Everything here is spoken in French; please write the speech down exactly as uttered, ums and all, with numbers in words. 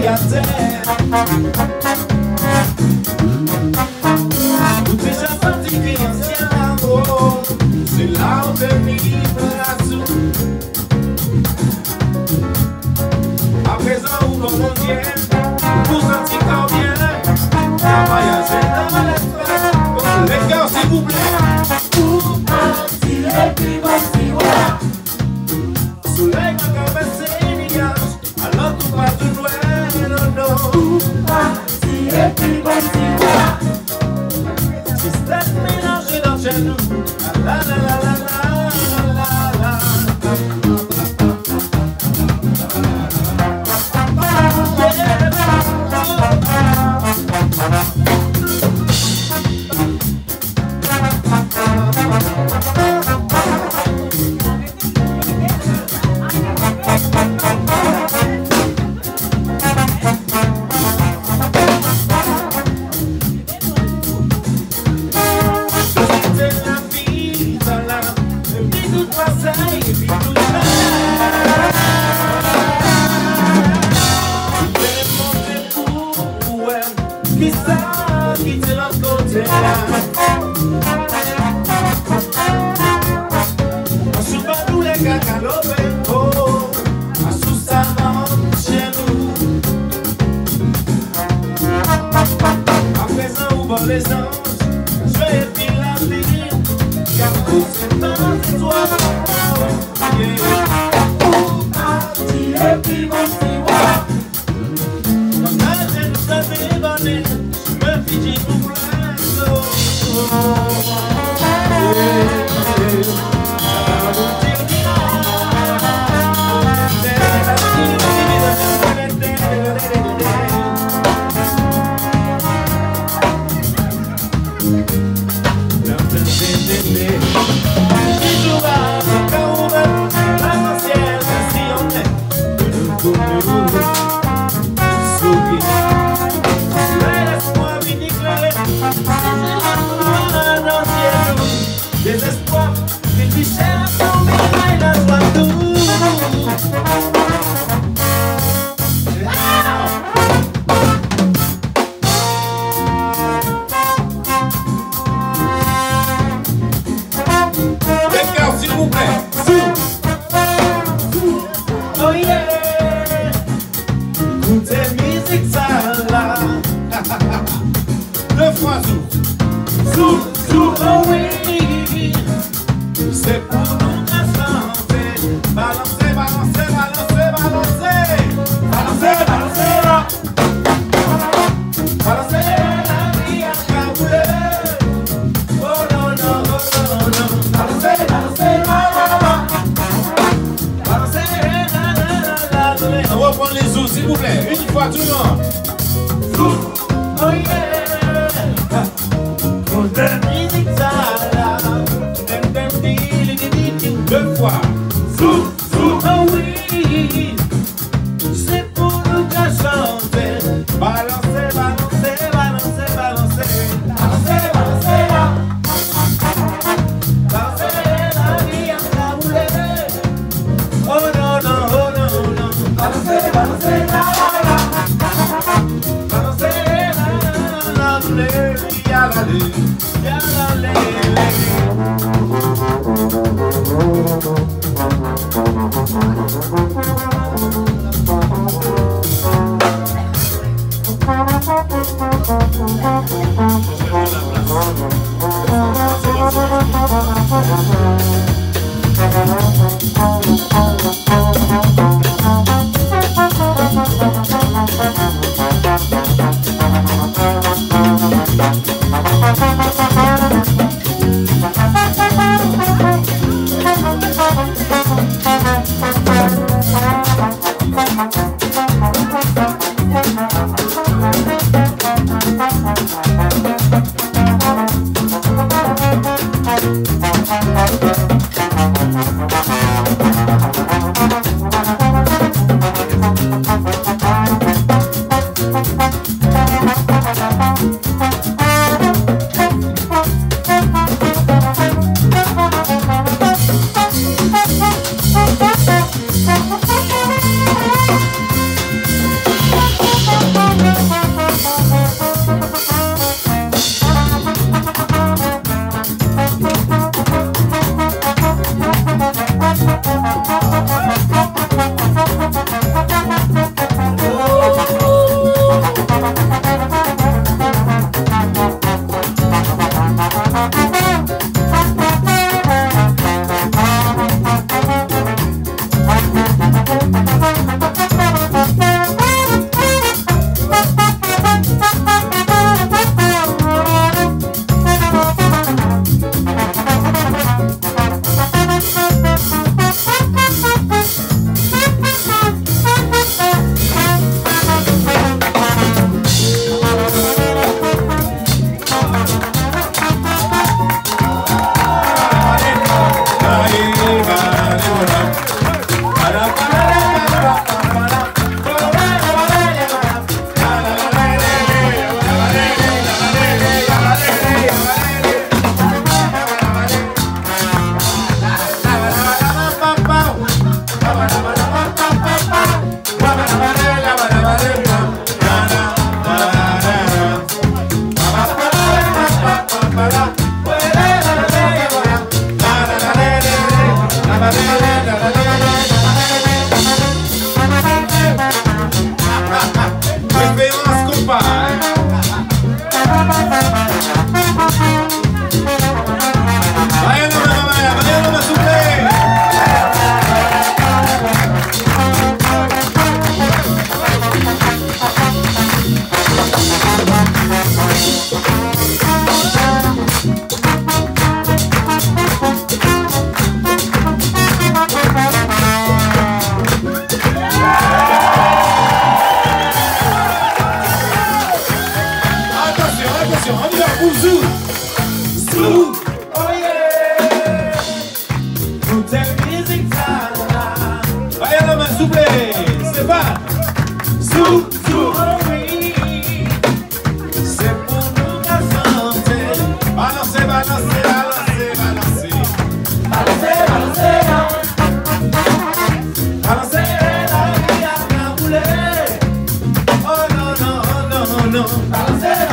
à terre. Tout déjà fatigué, ancien amour, c'est là où délivre la soupe. À présent, où l'on revient, pour sentir quand bien, la voyager dans l'espace. Les gars, s'il vous plaît. Pour partir et puis partir, voilà. Soleil m'a traversé les nuages, alors tout va tout loin, non, non. Pour partir et puis partir, voilà. Système mélangé dans chez nous, la la la la la la la la. Les anges, je vais vivre la vie, car tout c'est dans tes doigts. Pour partir et puis monter, voilà. Quand la jeune femme est bonnée, je me fige pour plein d'eau. Désespoir, qu'il lui cher à tomber, il a joie de tout. Les cœurs, s'il vous plaît. Oh yeah. Écoutez musique ça là. Deux fois zou. Zou, zou, oh oui. C'est pour nous balancer, balancer, balancer, balancer, balancer, balancer, balancer, balancer la vie à cabouler. Oh non, non, oh non, non, balancer, balancer, balancer, balancer. On reprend les os, s'il vous plaît, une fois tout le monde. Zou, oh yeah, on the music ça. Deux fois. Zou, zou, oh oui. C'est pour nous qu'à chanter. Balancer, balancer, balancer, balancer. Balancer, balancer, là. Balancer la vie à cabouler. Oh non, non, oh non, non. Balancer, balancer, la, la, la. Balancer, la, la, la, la, ya la, ya la, la. non.